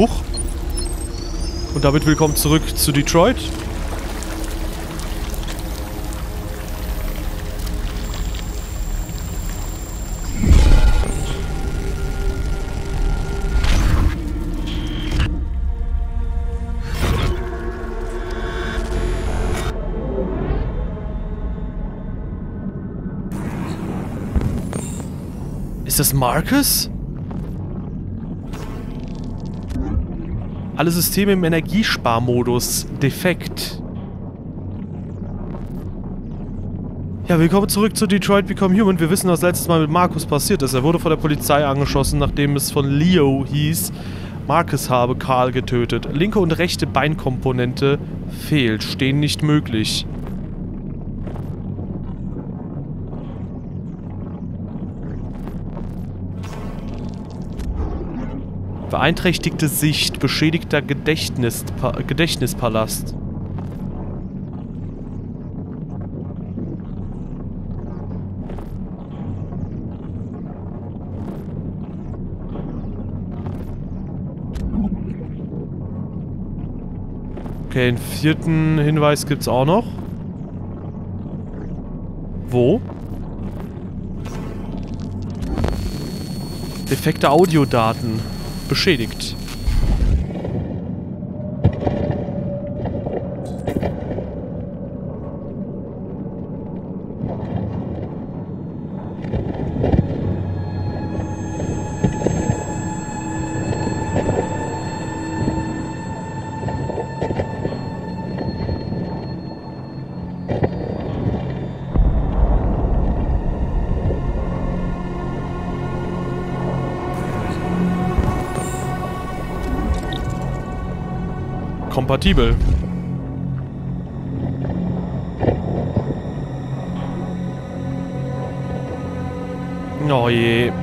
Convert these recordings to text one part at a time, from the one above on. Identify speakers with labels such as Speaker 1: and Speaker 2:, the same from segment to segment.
Speaker 1: Huch. Und damit willkommen zurück zu Detroit. Ist das Marcus? Alle Systeme im Energiesparmodus defekt. Ja, willkommen zurück zu Detroit Become Human. Wir wissen, was letztes Mal mit Marcus passiert ist. Er wurde von der Polizei angeschossen, nachdem es von Leo hieß, Marcus habe Carl getötet. Linke und rechte Beinkomponente fehlt, stehen nicht möglich. Beeinträchtigte Sicht, beschädigter Gedächtnispalast. Okay, einen vierten Hinweis gibt's auch noch. Wo? Defekte Audiodaten. Beschädigt. Kompatibel. Oh je.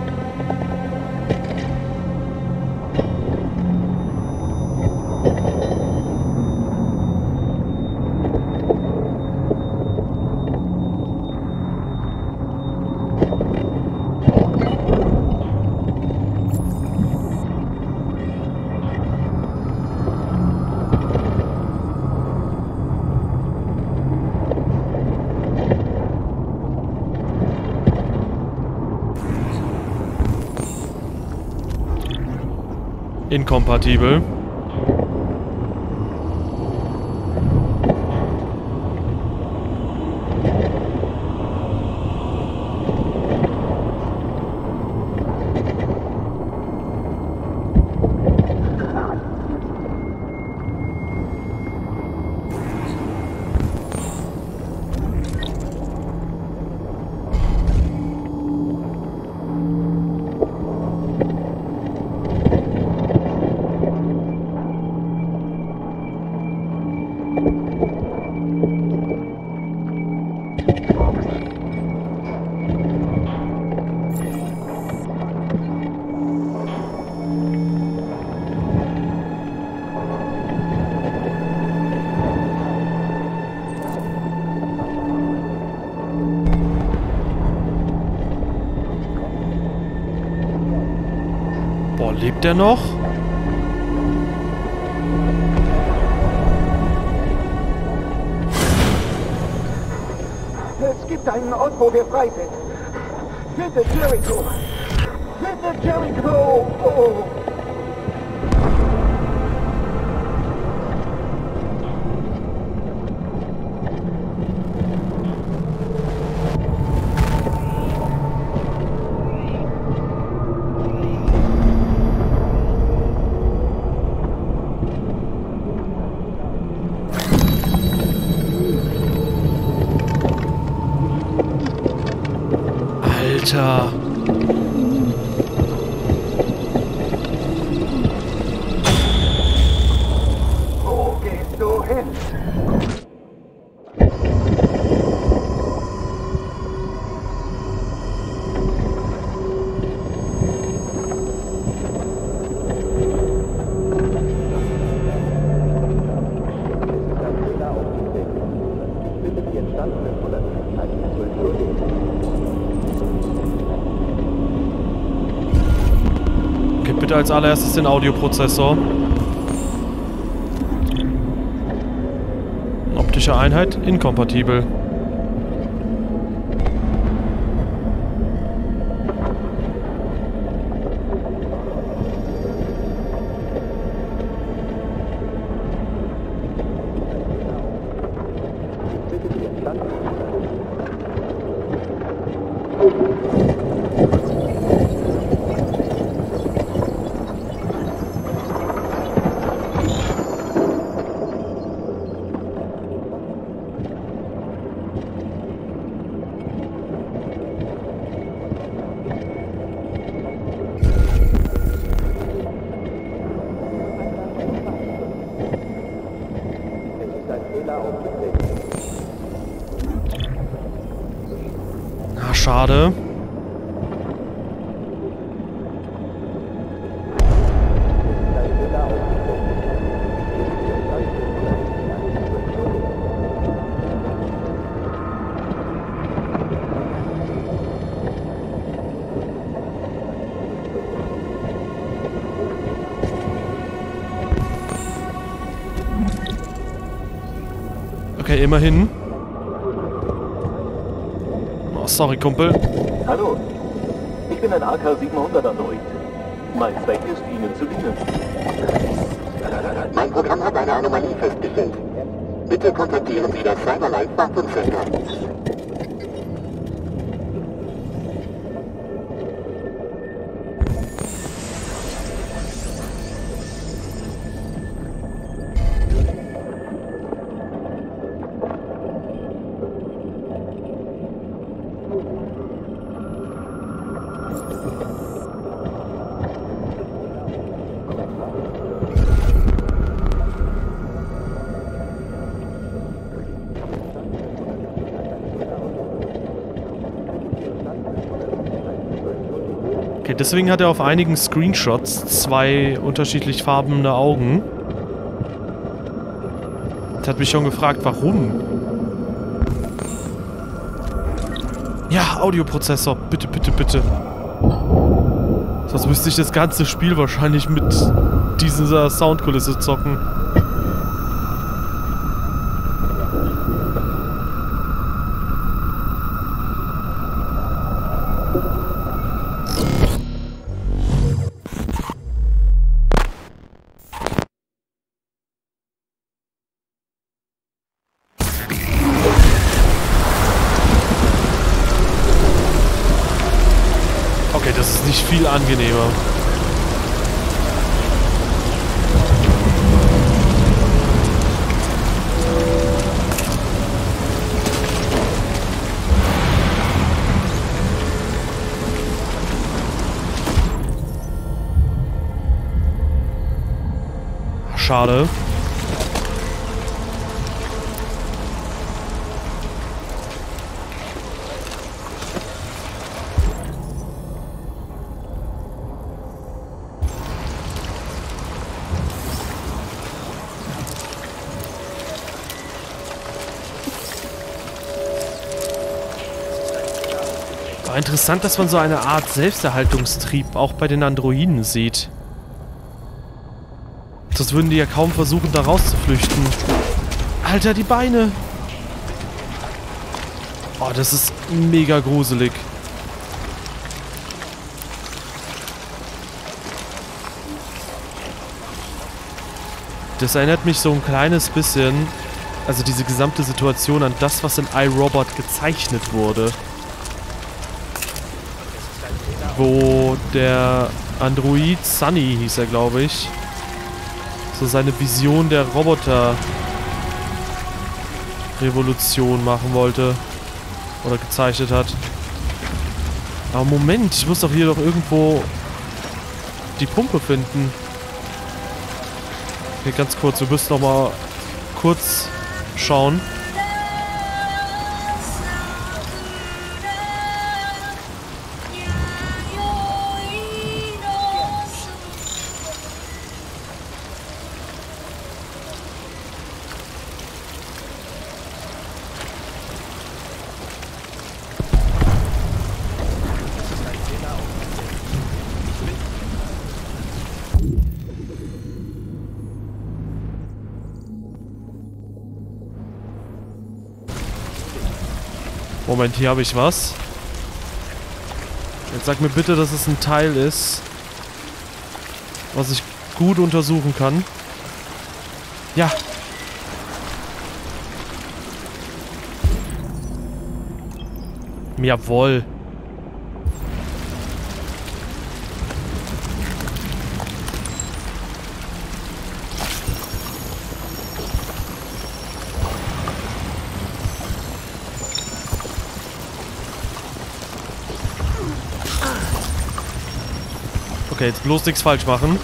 Speaker 1: Inkompatibel. Boah, lebt der noch?
Speaker 2: Es gibt einen Ort, wo wir frei sind. Bitte, Jericho! Bitte, Jericho! Oh.
Speaker 1: Alter.
Speaker 2: Wo gehst du hin?
Speaker 1: Okay, bitte als allererstes den Audioprozessor. Optische Einheit inkompatibel. Na, schade. Okay, immerhin. Oh, sorry, Kumpel.
Speaker 3: Hallo, ich bin ein AK-700-Android. Mein Zweck ist, Ihnen zu dienen.
Speaker 4: Mein Programm hat eine Anomalie festgestellt. Bitte kontaktieren Sie das Cyberlife Wartung Center.
Speaker 1: Okay, deswegen hat er auf einigen Screenshots zwei unterschiedlich farbene Augen. Das hat mich schon gefragt, warum? Ja, Audioprozessor. Bitte, bitte, bitte. Sonst müsste ich das ganze Spiel wahrscheinlich mit dieser Soundkulisse zocken. Okay, das ist nicht viel angenehmer. Schade. War interessant, dass man so eine Art Selbsterhaltungstrieb auch bei den Androiden sieht. Sonst würden die ja kaum versuchen, da rauszuflüchten. Alter, die Beine! Oh, das ist mega gruselig. Das erinnert mich so ein kleines bisschen, also diese gesamte Situation, an das, was in iRobot gezeichnet wurde. Wo der Android, Sunny hieß er, glaube ich, so seine Vision der Roboter-Revolution machen wollte. Oder gezeichnet hat. Aber Moment, ich muss doch hier doch irgendwo die Pumpe finden. Okay, ganz kurz, wir müssen noch mal kurz schauen. Moment, hier habe ich was. Jetzt sag mir bitte, dass es ein Teil ist, was ich gut untersuchen kann. Ja. Jawohl. Okay, jetzt bloß nichts falsch machen.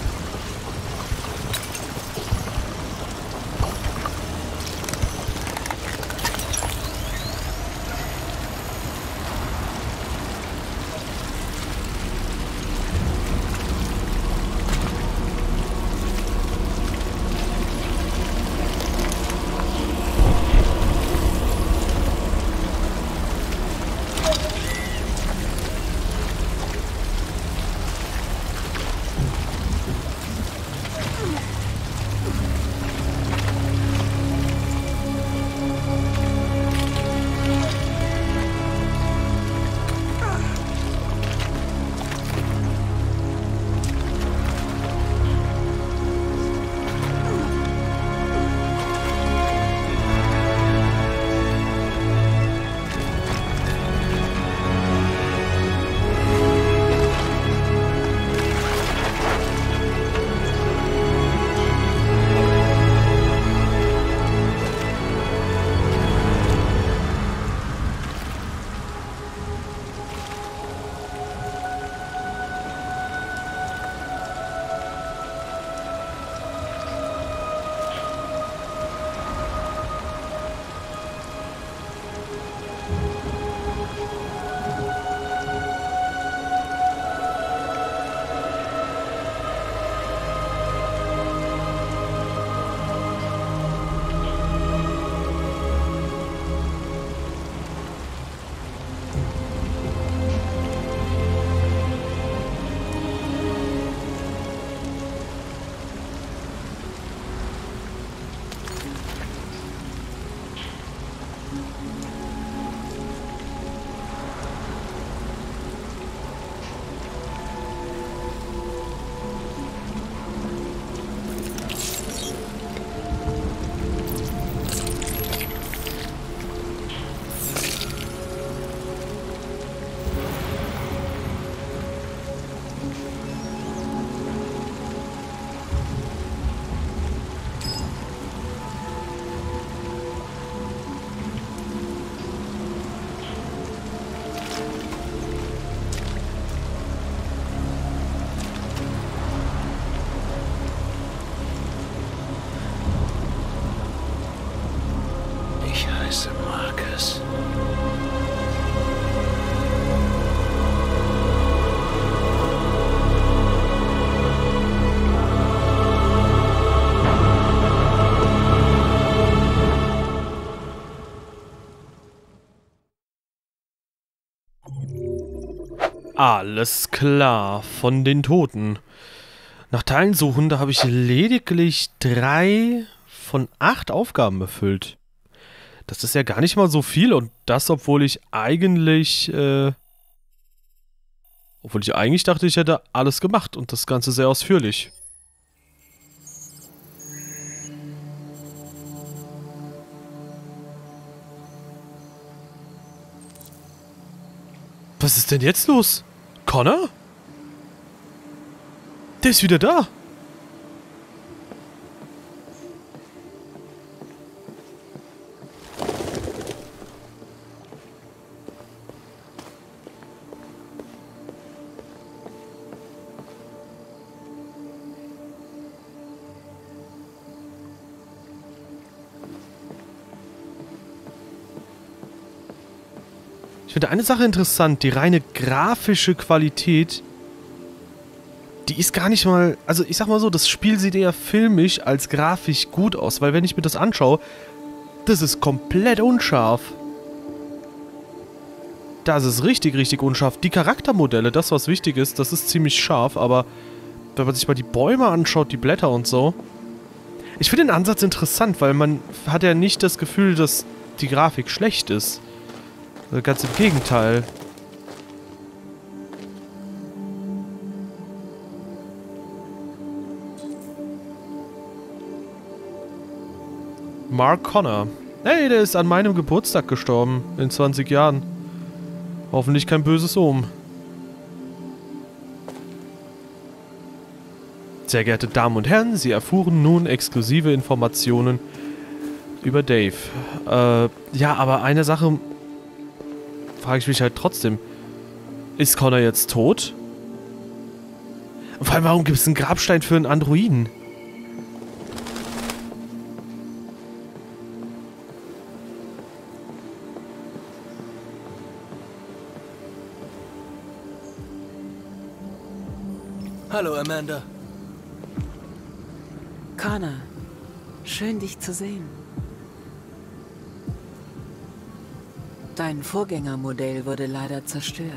Speaker 1: Alles klar, von den Toten. Nach Teilen suchender habe ich lediglich 3 von 8 Aufgaben erfüllt. Das ist ja gar nicht mal so viel und das, obwohl ich eigentlich dachte, ich hätte alles gemacht und das Ganze sehr ausführlich. Was ist denn jetzt los? Connor? Der ist wieder da. Ich finde eine Sache interessant, die reine grafische Qualität, die ist gar nicht mal, also ich sag mal so, das Spiel sieht eher filmisch als grafisch gut aus, weil wenn ich mir das anschaue, das ist komplett unscharf. Das ist richtig, richtig unscharf. Die Charaktermodelle, das was wichtig ist, das ist ziemlich scharf, aber wenn man sich mal die Bäume anschaut, die Blätter und so. Ich finde den Ansatz interessant, weil man hat ja nicht das Gefühl, dass die Grafik schlecht ist. Ganz im Gegenteil. Mark Connor. Hey, der ist an meinem Geburtstag gestorben. In 20 Jahren. Hoffentlich kein böses Omen. Sehr geehrte Damen und Herren, Sie erfuhren nun exklusive Informationen über Dave. Ja, aber eine Sache frage ich mich halt trotzdem. Ist Connor jetzt tot? Und vor allem, warum gibt es einen Grabstein für einen Androiden?
Speaker 5: Hallo, Amanda.
Speaker 6: Connor, schön dich zu sehen. Dein Vorgängermodell wurde leider zerstört.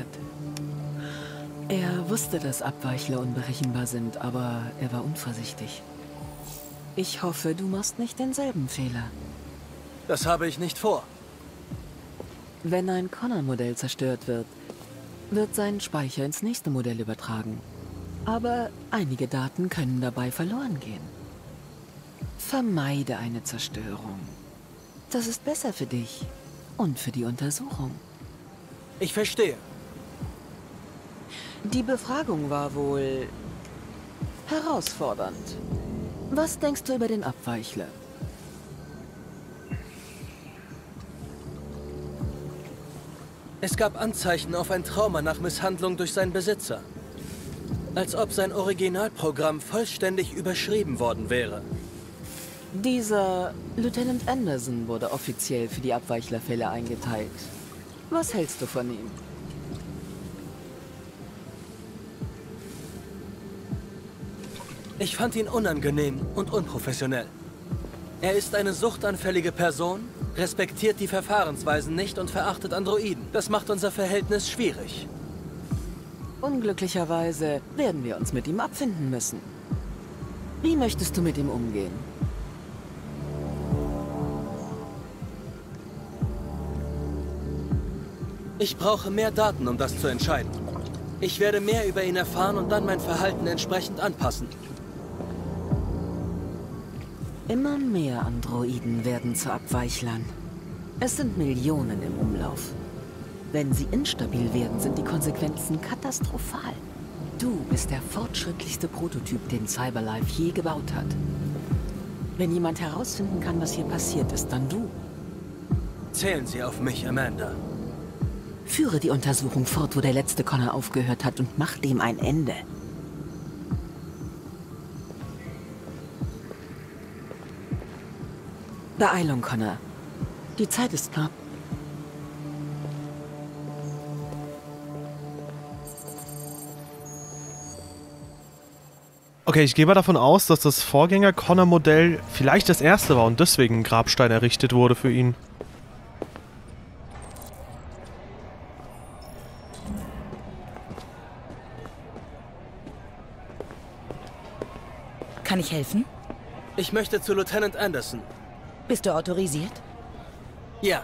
Speaker 6: Er wusste, dass Abweichler unberechenbar sind, aber er war unvorsichtig. Ich hoffe, du machst nicht denselben Fehler.
Speaker 5: Das habe ich nicht vor.
Speaker 6: Wenn ein Connor-Modell zerstört wird, wird sein Speicher ins nächste Modell übertragen. Aber einige Daten können dabei verloren gehen. Vermeide eine Zerstörung. Das ist besser für dich und für die Untersuchung.
Speaker 5: Ich verstehe.
Speaker 6: Die Befragung war wohl herausfordernd. Was denkst du über den Abweichler?
Speaker 5: Es gab Anzeichen auf ein Trauma nach Misshandlung durch seinen Besitzer. Als ob sein Originalprogramm vollständig überschrieben worden wäre.
Speaker 6: Dieser Lieutenant Anderson wurde offiziell für die Abweichlerfälle eingeteilt. Was hältst du von ihm?
Speaker 5: Ich fand ihn unangenehm und unprofessionell. Er ist eine suchtanfällige Person, respektiert die Verfahrensweisen nicht und verachtet Androiden. Das macht unser Verhältnis schwierig.
Speaker 6: Unglücklicherweise werden wir uns mit ihm abfinden müssen. Wie möchtest du mit ihm umgehen?
Speaker 5: Ich brauche mehr Daten, um das zu entscheiden. Ich werde mehr über ihn erfahren und dann mein Verhalten entsprechend anpassen.
Speaker 6: Immer mehr Androiden werden zu Abweichlern. Es sind Millionen im Umlauf. Wenn sie instabil werden, sind die Konsequenzen katastrophal. Du bist der fortschrittlichste Prototyp, den Cyberlife je gebaut hat. Wenn jemand herausfinden kann, was hier passiert ist, dann du.
Speaker 5: Zählen Sie auf mich, Amanda.
Speaker 6: Führe die Untersuchung fort, wo der letzte Connor aufgehört hat, und mach dem ein Ende. Beeilung, Connor. Die Zeit ist knapp.
Speaker 1: Okay, ich gehe mal davon aus, dass das Vorgänger-Connor-Modell vielleicht das erste war und deswegen ein Grabstein errichtet wurde für ihn.
Speaker 7: Kann ich helfen?
Speaker 5: Ich möchte zu Lieutenant Anderson.
Speaker 7: Bist du autorisiert?
Speaker 5: Ja.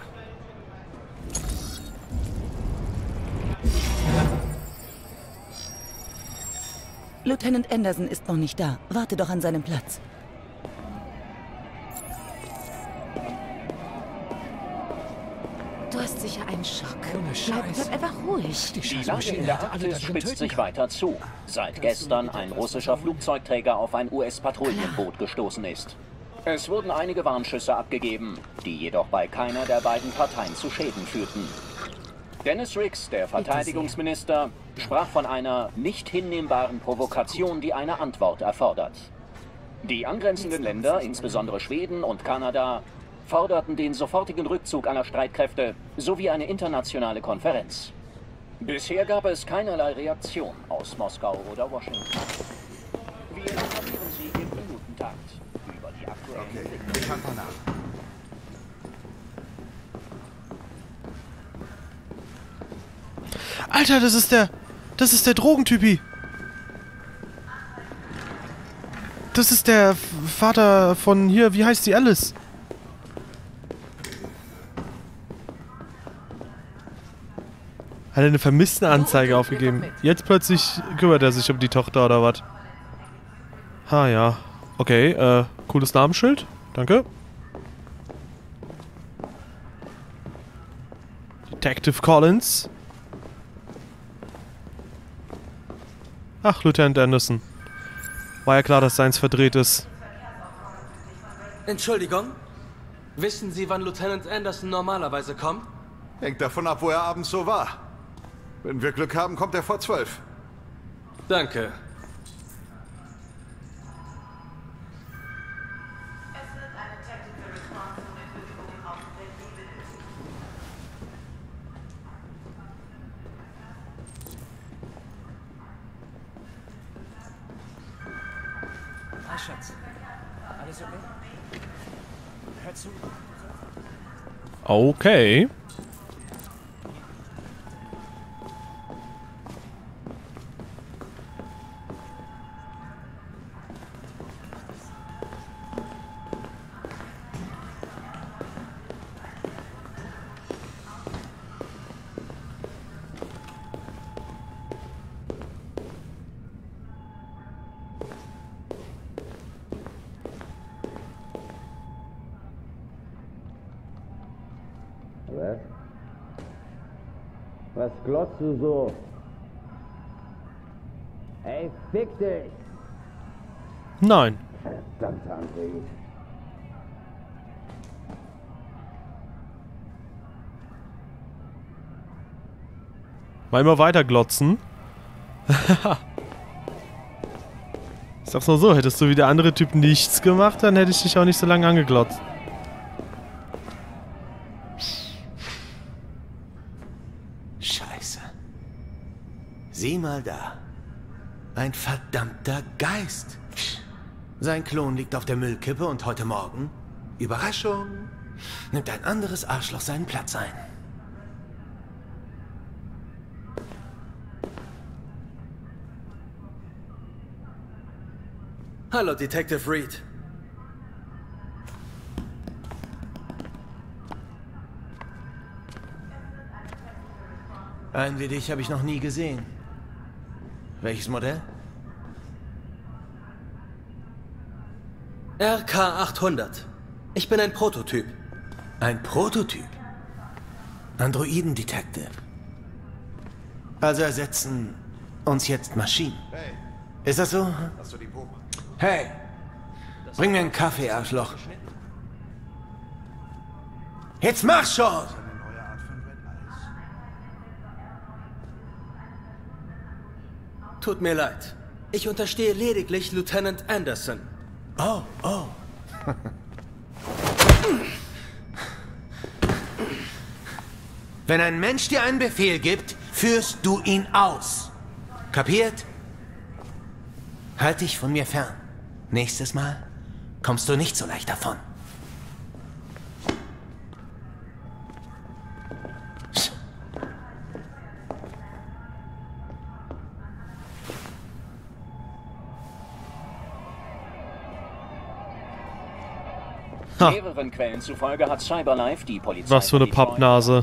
Speaker 7: Lieutenant Anderson ist noch nicht da. Warte doch an seinem Platz.
Speaker 8: Du hast sicher einen Schock. Bleib einfach ruhig.
Speaker 9: Die Lage in der Arktis spitzt sich weiter zu, seit gestern ein russischer Flugzeugträger auf ein US-Patrouillenboot gestoßen ist. Es wurden einige Warnschüsse abgegeben, die jedoch bei keiner der beiden Parteien zu Schäden führten. Dennis Riggs, der Verteidigungsminister, sprach von einer nicht hinnehmbaren Provokation, die eine Antwort erfordert. Die angrenzenden Länder, insbesondere Schweden und Kanada, forderten den sofortigen Rückzug aller Streitkräfte sowie eine internationale Konferenz. Bisher gab es keinerlei Reaktion aus Moskau oder Washington. Wir informieren Sie im Minutentakt über die aktuellen Entwicklungen.
Speaker 1: Alter, das ist der Drogentypi. Das ist der Vater von hier, wie heißt die Alice? Hat er eine Vermisstenanzeige aufgegeben. Jetzt plötzlich kümmert er sich um die Tochter oder was? Ha, ja. Okay, cooles Namensschild. Danke. Detective Collins. Ach, Lieutenant Anderson. War ja klar, dass seins verdreht ist.
Speaker 5: Entschuldigung? Wissen Sie, wann Lieutenant Anderson normalerweise kommt?
Speaker 10: Hängt davon ab, wo er abends so war. Wenn wir Glück haben, kommt er vor 12.
Speaker 5: Danke.
Speaker 11: Hi, Schatz. Alles okay? Hör zu.
Speaker 1: Okay.
Speaker 12: Was glotzt du so? Ey, fick dich!
Speaker 1: Nein.
Speaker 12: Verdammter Android.
Speaker 1: Mal immer weiter glotzen. Ich sag's nur so, hättest du wie der andere Typ nichts gemacht, dann hätte ich dich auch nicht so lange angeglotzt.
Speaker 13: Scheiße. Sieh mal da. Ein verdammter Geist. Sein Klon liegt auf der Müllkippe und heute Morgen, Überraschung, nimmt ein anderes Arschloch seinen Platz ein.
Speaker 5: Hallo, Detective Reed.
Speaker 13: Einen wie dich habe ich noch nie gesehen. Welches Modell?
Speaker 5: RK-800. Ich bin ein Prototyp.
Speaker 13: Ein Prototyp? Androiden-Detective. Also ersetzen uns jetzt Maschinen.
Speaker 10: Hey.
Speaker 13: Ist das so?
Speaker 10: Hast du die Probe?
Speaker 13: Hey, bring mir einen Kaffee, Arschloch. Jetzt mach schon!
Speaker 5: Tut mir leid. Ich unterstehe lediglich Lieutenant Anderson.
Speaker 13: Oh, oh. Wenn ein Mensch dir einen Befehl gibt, führst du ihn aus. Kapiert? Halt dich von mir fern. Nächstes Mal kommst du nicht so leicht davon.
Speaker 9: Mehreren Quellen zufolge hat Cyberlife die Polizei...
Speaker 1: Was für eine Pappnase.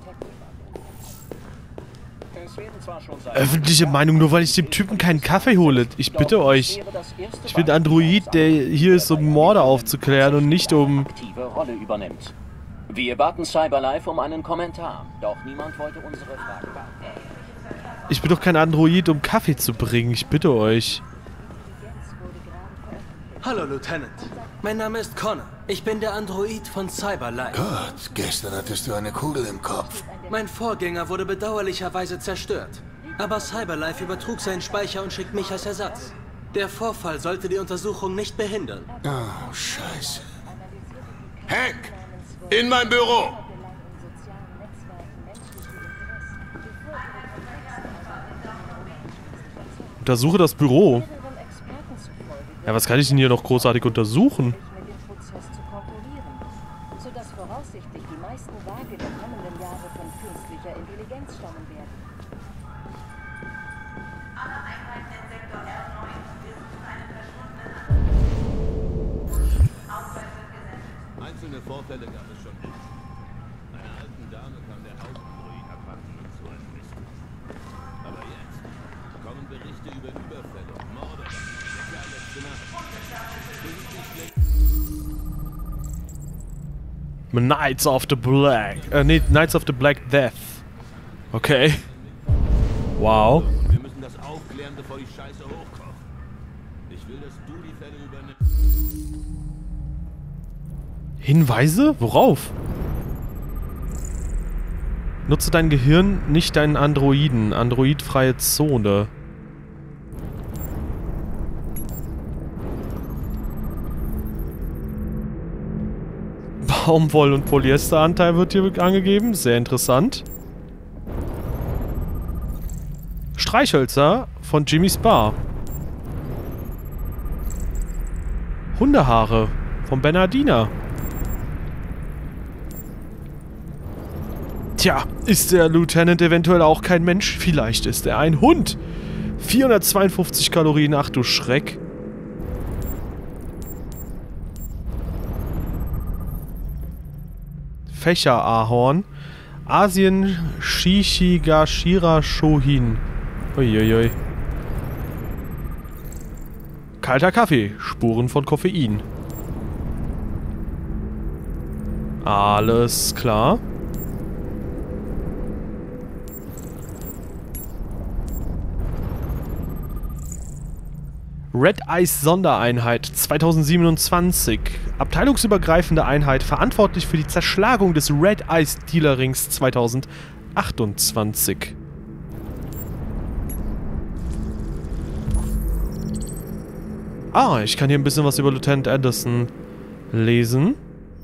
Speaker 1: Öffentliche Meinung, nur weil ich dem Typen keinen Kaffee hole. Ich bitte euch. Ich bin Android, der hier ist, um Morde aufzuklären und nicht um...
Speaker 9: Wir baten Cyberlife um einen Kommentar, doch niemand wollte unsere Frage beantworten.
Speaker 1: Ich bin doch kein Android, um Kaffee zu bringen. Ich bitte euch.
Speaker 5: Hallo, Lieutenant. Mein Name ist Connor. Ich bin der Android von Cyberlife.
Speaker 14: Gott, gestern hattest du eine Kugel im Kopf.
Speaker 5: Mein Vorgänger wurde bedauerlicherweise zerstört. Aber Cyberlife übertrug seinen Speicher und schickt mich als Ersatz. Der Vorfall sollte die Untersuchung nicht behindern.
Speaker 14: Oh, Scheiße. Hank! In mein Büro!
Speaker 1: Untersuche das Büro. Ja, was kann ich denn hier noch großartig untersuchen?
Speaker 15: Sodass voraussichtlich die meisten Wage der kommenden Jahre von künstlicher Intelligenz stammen werden. Alle Einheiten in Sektor R9 wissen einen verschwundenen Ausweis wird gesendet.
Speaker 16: Einzelne Vorfälle gab es schon. Einer alten Dame kam der Hausandroid abhanden und zu einem Mist.
Speaker 1: Knights of the Black. Nee, Knights of the Black Death. Okay. Wow.
Speaker 16: Wir müssen das aufklären, bevor die Scheiße hochkocht. Ich will, dass du die Fälle übernimmst.
Speaker 1: Hinweise? Worauf? Nutze dein Gehirn, nicht deinen Androiden. Androidfreie Zone. Baumwoll- und Polyesteranteil wird hier angegeben. Sehr interessant. Streichhölzer von Jimmy's Bar. Hundehaare von Bernardina. Tja, ist der Lieutenant eventuell auch kein Mensch? Vielleicht ist er ein Hund. 452 Kalorien, ach du Schreck. Fächerahorn. Asien Shishigashira Shohin. Uiuiui. Kalter Kaffee. Spuren von Koffein. Alles klar. Red Ice Sondereinheit 2027. Abteilungsübergreifende Einheit, verantwortlich für die Zerschlagung des Red Ice Dealerrings 2028. Ah, ich kann hier ein bisschen was über Lieutenant Anderson lesen.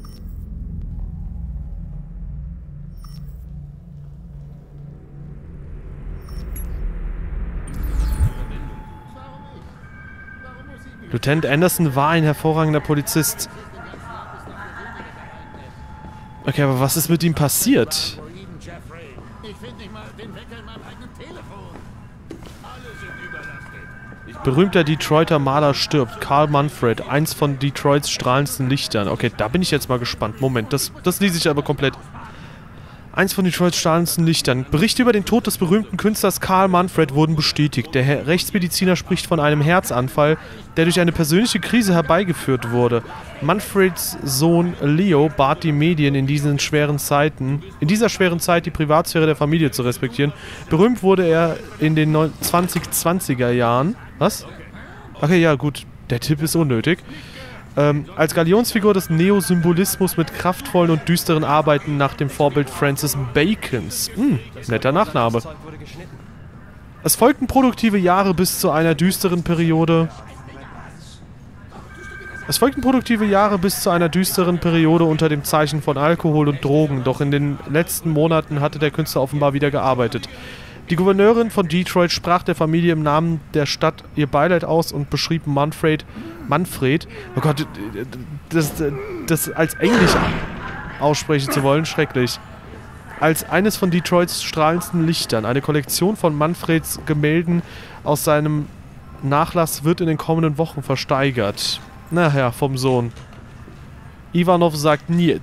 Speaker 1: Lieutenant Anderson war ein hervorragender Polizist. Okay, aber was ist mit ihm passiert? Berühmter Detroiter Maler stirbt. Carl Manfred, eins von Detroits strahlendsten Lichtern. Okay, da bin ich jetzt mal gespannt. Moment, das lese ich aber komplett. Eins von Detroits strahlendsten Lichtern. Berichte über den Tod des berühmten Künstlers Carl Manfred wurden bestätigt. Der Rechtsmediziner spricht von einem Herzanfall, der durch eine persönliche Krise herbeigeführt wurde. Manfreds Sohn Leo bat die Medien in dieser schweren Zeit, die Privatsphäre der Familie zu respektieren. Berühmt wurde er in den 2020er Jahren. Was? Okay, ja gut. Der Tipp ist unnötig. Als Galionsfigur des Neosymbolismus mit kraftvollen und düsteren Arbeiten nach dem Vorbild Francis Bacons. Netter Nachname. Es folgten produktive Jahre bis zu einer düsteren Periode. Unter dem Zeichen von Alkohol und Drogen, doch in den letzten Monaten hatte der Künstler offenbar wieder gearbeitet. Die Gouverneurin von Detroit sprach der Familie im Namen der Stadt ihr Beileid aus und beschrieb Manfred, oh Gott, das als Englisch aussprechen zu wollen, schrecklich, als eines von Detroits strahlendsten Lichtern. Eine Kollektion von Manfreds Gemälden aus seinem Nachlass wird in den kommenden Wochen versteigert. Nachher vom Sohn. Ivanov sagt niet.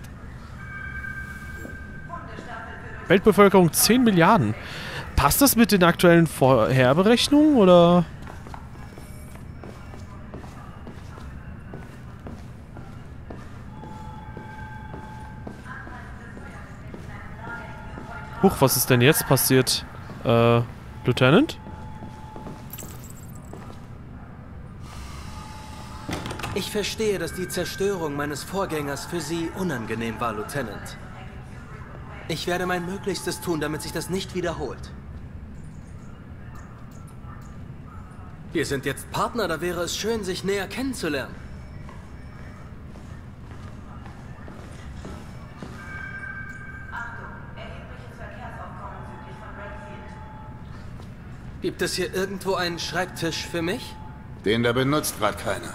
Speaker 1: Weltbevölkerung 10 Milliarden. Passt das mit den aktuellen Vorherberechnungen, oder? Huch, was ist denn jetzt passiert? Lieutenant?
Speaker 5: Ich verstehe, dass die Zerstörung meines Vorgängers für Sie unangenehm war, Lieutenant. Ich werde mein Möglichstes tun, damit sich das nicht wiederholt. Wir sind jetzt Partner, da wäre es schön, sich näher kennenzulernen. Gibt es hier irgendwo einen Schreibtisch für mich?
Speaker 14: Den da benutzt gerade keiner.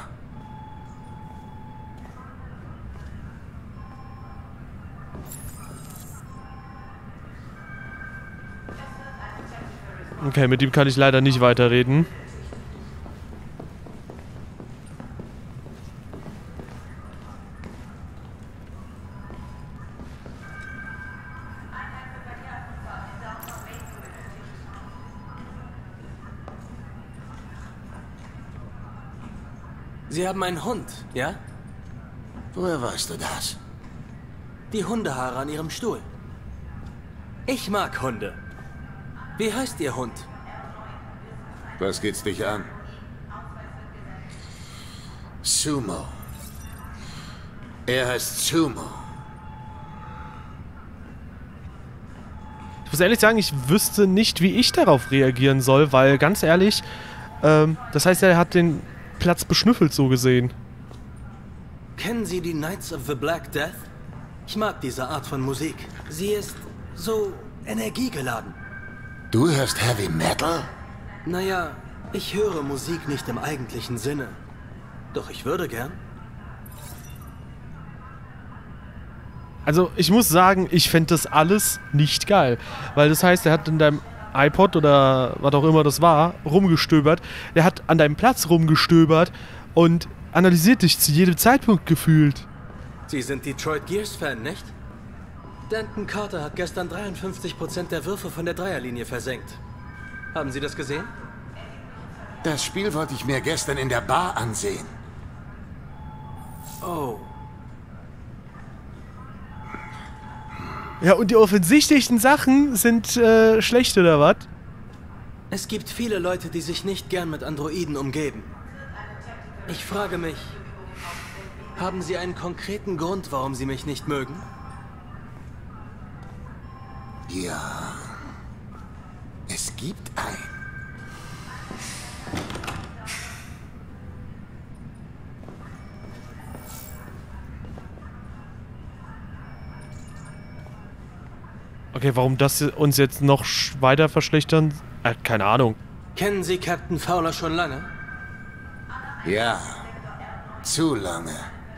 Speaker 1: Okay, mit ihm kann ich leider nicht weiterreden.
Speaker 5: Sie haben einen Hund, ja?
Speaker 13: Woher weißt du das?
Speaker 5: Die Hundehaare an Ihrem Stuhl. Ich mag Hunde. Wie heißt Ihr Hund?
Speaker 14: Was geht's dich an?
Speaker 13: Sumo. Er heißt Sumo.
Speaker 1: Ich muss ehrlich sagen, ich wüsste nicht, wie ich darauf reagieren soll, weil, ganz ehrlich, das heißt, er hat den Platz beschnüffelt, so gesehen.
Speaker 5: Kennen Sie die Knights of the Black Death? Ich mag diese Art von Musik. Sie ist so energiegeladen.
Speaker 13: Du hörst Heavy Metal?
Speaker 5: Naja, ich höre Musik nicht im eigentlichen Sinne. Doch ich würde gern.
Speaker 1: Also, ich muss sagen, ich fände das alles nicht geil. Weil das heißt, er hat in deinem iPod oder was auch immer das war, rumgestöbert. Der hat an deinem Platz rumgestöbert und analysiert dich zu jedem Zeitpunkt gefühlt.
Speaker 5: Sie sind Detroit Gears-Fan, nicht? Denton Carter hat gestern 53% der Würfe von der Dreierlinie versenkt. Haben Sie das gesehen?
Speaker 13: Das Spiel wollte ich mir gestern in der Bar ansehen.
Speaker 5: Oh.
Speaker 1: Ja, und die offensichtlichen Sachen sind schlecht, oder was?
Speaker 5: Es gibt viele Leute, die sich nicht gern mit Androiden umgeben. Ich frage mich, haben Sie einen konkreten Grund, warum Sie mich nicht mögen?
Speaker 13: Ja, es gibt einen.
Speaker 1: Okay, warum das uns jetzt noch weiter verschlechtern? Keine Ahnung.
Speaker 5: Kennen Sie Captain Fowler schon lange?
Speaker 13: Ja, zu lange.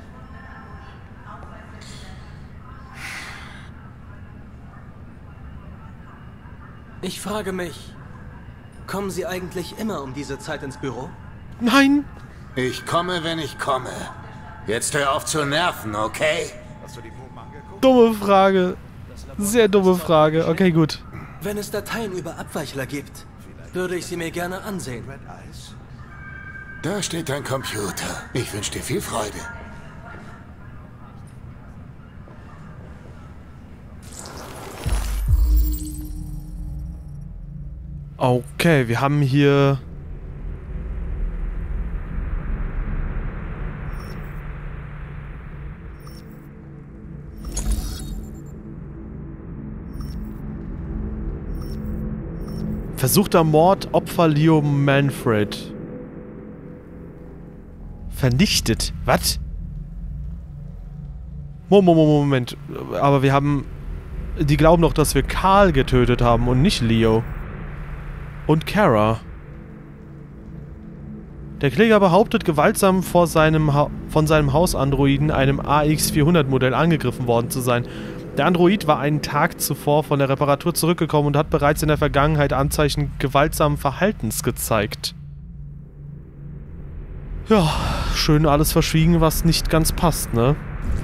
Speaker 5: Ich frage mich, kommen Sie eigentlich immer um diese Zeit ins Büro?
Speaker 1: Nein!
Speaker 13: Ich komme, wenn ich komme. Jetzt hör auf zu nerven, okay?
Speaker 1: Dumme Frage. Sehr dumme Frage. Okay, gut.
Speaker 5: Wenn es Dateien über Abweichler gibt, würde ich sie mir gerne ansehen.
Speaker 13: Da steht dein Computer. Ich wünsche dir viel Freude.
Speaker 1: Okay, wir haben hier... Versuchter Mord, Opfer Leo Manfred. Vernichtet. Was? Moment. Aber wir haben... Die glauben doch, dass wir Carl getötet haben und nicht Leo. Und Kara. Der Kläger behauptet, gewaltsam von seinem Hausandroiden, einem AX400-Modell, angegriffen worden zu sein. Der Android war einen Tag zuvor von der Reparatur zurückgekommen und hat bereits in der Vergangenheit Anzeichen gewaltsamen Verhaltens gezeigt. Ja, schön alles verschwiegen, was nicht ganz passt, ne?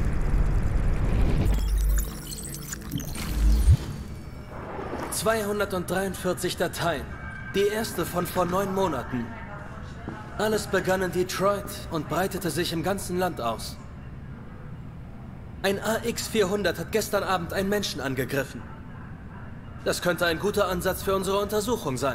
Speaker 5: ...243 Dateien. Die erste von vor 9 Monaten. Alles begann in Detroit und breitete sich im ganzen Land aus. Ein AX400 hat gestern Abend einen Menschen angegriffen. Das könnte ein guter Ansatz für unsere Untersuchung sein.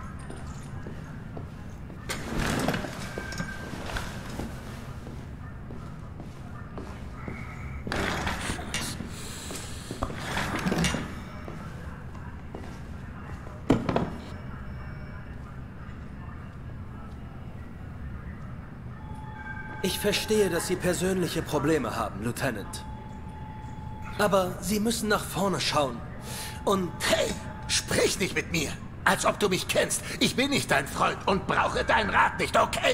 Speaker 5: Ich verstehe, dass Sie persönliche Probleme haben, Lieutenant. Aber Sie müssen nach vorne schauen. Und...
Speaker 13: Hey, sprich nicht mit mir, als ob du mich kennst. Ich bin nicht dein Freund und brauche deinen Rat nicht, okay?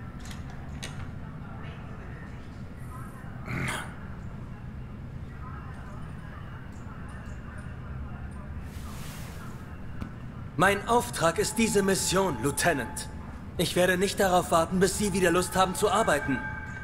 Speaker 5: Mein Auftrag ist diese Mission, Lieutenant. Ich werde nicht darauf warten, bis Sie wieder Lust haben zu arbeiten.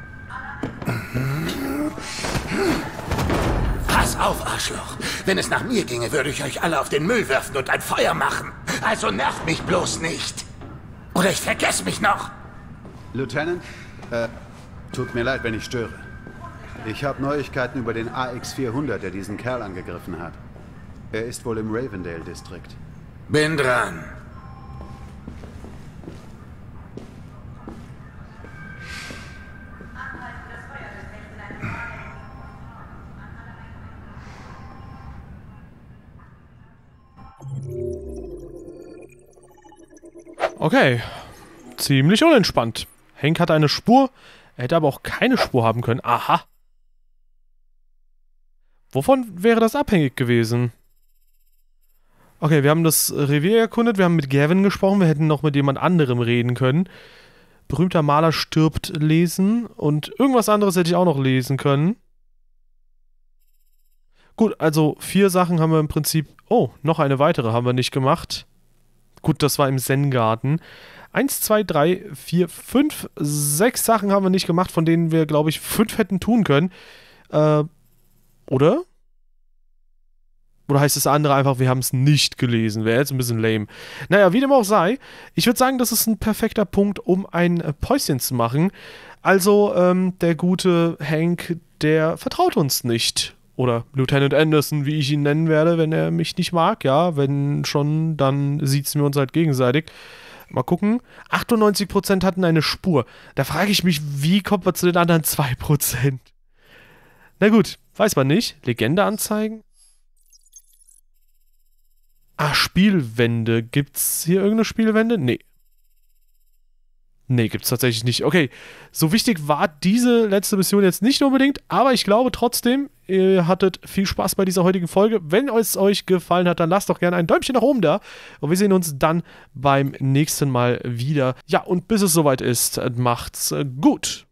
Speaker 13: Pass auf, Arschloch. Wenn es nach mir ginge, würde ich euch alle auf den Müll werfen und ein Feuer machen. Also nervt mich bloß nicht. Oder ich vergesse mich noch.
Speaker 10: Lieutenant,
Speaker 17: Tut mir leid, wenn ich störe. Ich habe Neuigkeiten über den AX-400, der diesen Kerl angegriffen hat. Er ist wohl im Ravendale-Distrikt.
Speaker 14: Bin dran.
Speaker 1: Okay. Ziemlich unentspannt. Hank hatte eine Spur, er hätte aber auch keine Spur haben können. Aha. Wovon wäre das abhängig gewesen? Okay, wir haben das Revier erkundet, wir haben mit Gavin gesprochen, wir hätten noch mit jemand anderem reden können. Berühmter Maler stirbt lesen und irgendwas anderes hätte ich auch noch lesen können. Gut, also 4 Sachen haben wir im Prinzip... Oh, noch eine weitere haben wir nicht gemacht. Gut, das war im Zen-Garten. 1, 2, 3, 4, 5, 6 Sachen haben wir nicht gemacht, von denen wir, glaube ich, 5 hätten tun können. Oder? Oder heißt das andere einfach, wir haben es nicht gelesen? Wäre jetzt ein bisschen lame. Naja, wie dem auch sei. Ich würde sagen, das ist ein perfekter Punkt, um ein Päuschen zu machen. Also, der gute Hank, der vertraut uns nicht. Oder Lieutenant Anderson, wie ich ihn nennen werde, wenn er mich nicht mag. Ja, wenn schon, dann siezen wir uns halt gegenseitig. Mal gucken. 98% hatten eine Spur. Da frage ich mich, wie kommt man zu den anderen 2%? Na gut, weiß man nicht. Legende anzeigen? Ah, Spielwände. Gibt's hier irgendeine Spielwände? Nee. Nee, gibt's tatsächlich nicht. Okay, so wichtig war diese letzte Mission jetzt nicht unbedingt, aber ich glaube trotzdem, ihr hattet viel Spaß bei dieser heutigen Folge. Wenn es euch gefallen hat, dann lasst doch gerne ein Däumchen nach oben da und wir sehen uns dann beim nächsten Mal wieder. Ja, und bis es soweit ist, macht's gut.